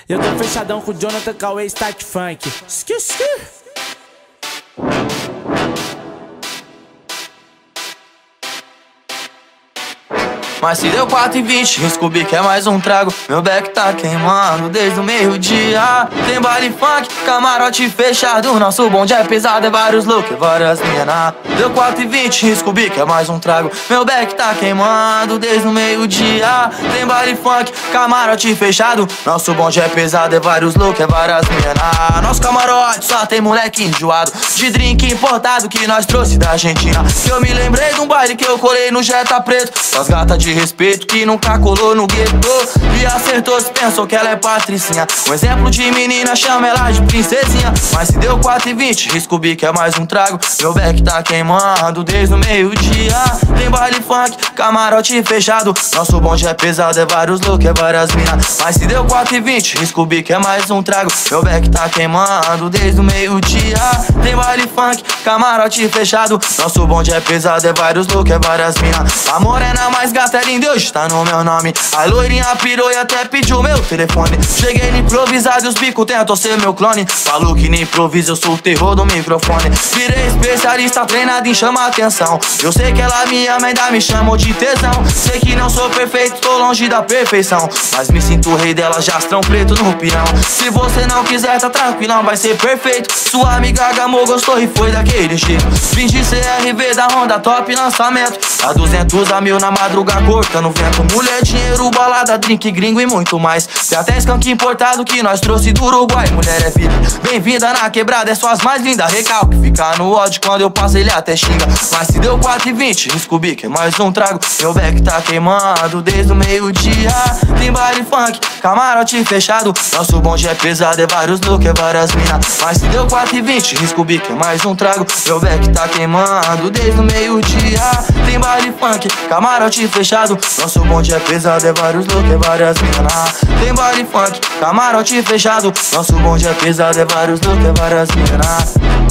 Eu tô fechadão com o Jonathan Cauê Stack Funk. Ski, ski. Mas se deu 4h20, Scooby quer mais um trago. Meu beck tá queimando desde o meio-dia. Tem baile funk, camarote fechado. Nosso bonde é pesado, é vários looks, várias mina. Deu 4h20, Scooby quer mais um trago. Meu beck tá queimando desde o meio-dia. Tem baile funk, camarote fechado. Nosso bonde é pesado, é vários looks, é várias mina. Nosso camarote só tem moleque enjoado de drink importado que nós trouxe da Argentina. Que eu me lembrei de um baile que eu colei no Jetta Preto. Com as gatas de respeito que nunca colou no gueto e acertou se pensou que ela é patricinha. Um exemplo de menina, chama ela de princesinha. Mas se deu 4h20, Scooby quer mais um trago. Meu beck tá queimando desde o meio-dia. Tem baile funk, camarote fechado. Nosso bonde é pesado, é vários looks, é várias mina. Mas se deu 4h20, Scooby quer mais um trago. Meu beck tá queimando desde o meio-dia. Tem baile funk, camarote fechado. Nosso bonde é pesado, é vários looks, é várias mina. A morena mais gata em Deus tá no meu nome. A loirinha pirou e até pediu meu telefone. Cheguei no improvisado e os bicos tentam ser meu clone. Falou que nem improviso, eu sou o terror do microfone. Virei especialista, treinado em chamar atenção. Eu sei que ela me ama, ainda me chamou de tesão. Sei que não sou perfeito, tô longe da perfeição, mas me sinto o rei dela, jastrão preto no pirão. Se você não quiser, tá tranquilão, vai ser perfeito. Sua amiga gamou, gostou e foi daquele jeito. Vim de CRV da Honda Top lançamento. A 200 a 1000 na madrugada, cortando vento. Mulher, dinheiro, balada, drink, gringo e muito mais. Tem até skunk importado que nós trouxe do Uruguai. Mulher é VIP, bem-vinda na quebrada, é só as mais lindas. Recalque, fica no ódio quando eu passo ele até xinga. Mas se deu 4h20, Scooby quer mais um trago. Meu beck tá queimando desde o meio-dia. Tem baile funk, camarote fechado. Nosso bonde é pesado, é vários looks, é várias mina. Mas se deu 4h20, Scooby quer mais um trago. Meu beck tá queimando desde o meio-dia. Tem baile funk, camarote fechado. Nosso bonde é pesado, é vários looks, é várias mina. Tem baile funk, camarote fechado. Nosso bonde é pesado, é vários looks, é várias mina.